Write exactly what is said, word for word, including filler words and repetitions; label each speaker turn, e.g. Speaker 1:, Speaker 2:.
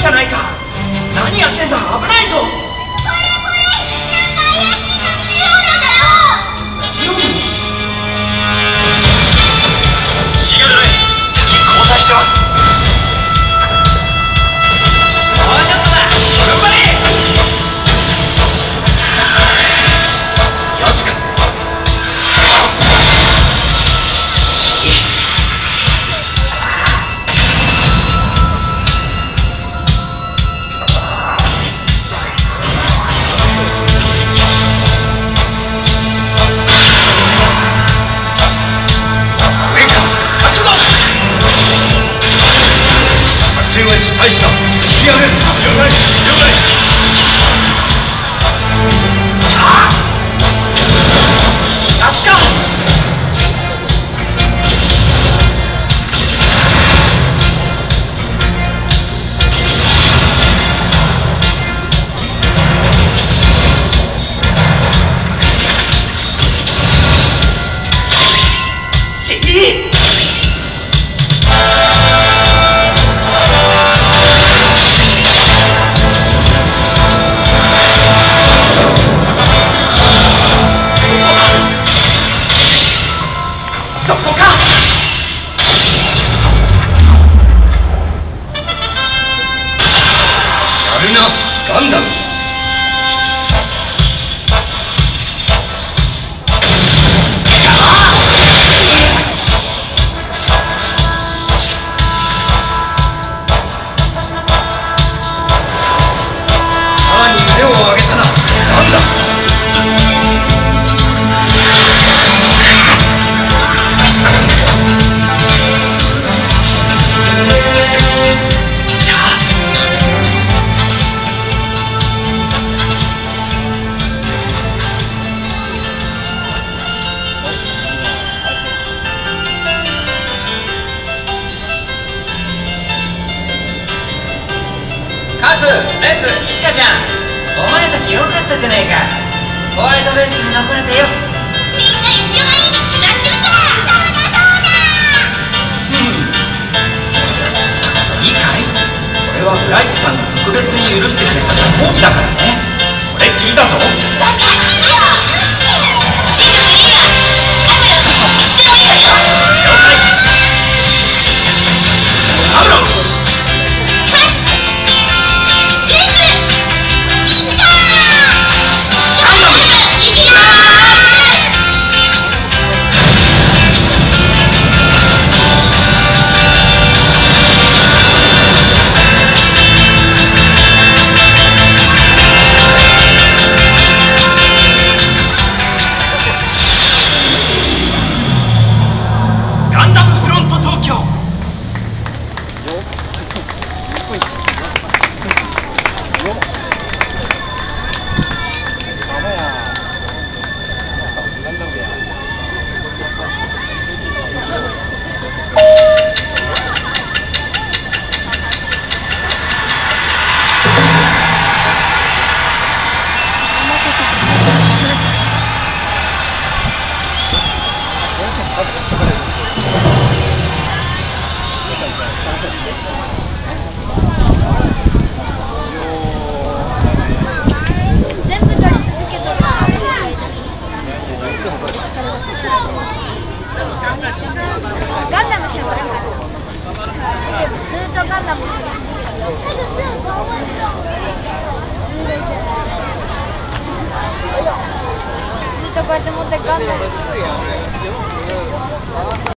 Speaker 1: ゃないか。何やってんだ、危ないぞ。
Speaker 2: これこれ、なんか怪しいジオラだよ。
Speaker 1: ジオラ？シガルライン、敵交代してます。もうちょっとだ、踏ん張れ。やつか。失敗した。引き上げる。了解、了解。さあ、夏か。ちい。そこか。やるな、ガンダム。さらに腕を上げたな、ガンダム。カズ、レッツ、キッカちゃん、お前たちよかったじゃねえか。ホワイトベースに残れてよ。
Speaker 2: みんな一緒がいいに決まってるさ。そうだそうだ。
Speaker 1: うん。いいかい？これはフライトさんが特別に許してくれたご褒美だからね。これっきりだぞ。
Speaker 2: わかってるよ。シルクリーダー、カメラ、いつでもいいわよ。
Speaker 1: 了解。アムロン。ガンダムフロント東京。
Speaker 2: 全部取り続けとる。ガンダムしてもらうから。ずっとガンダムしてる。ずっとこうやって持ってガンダム。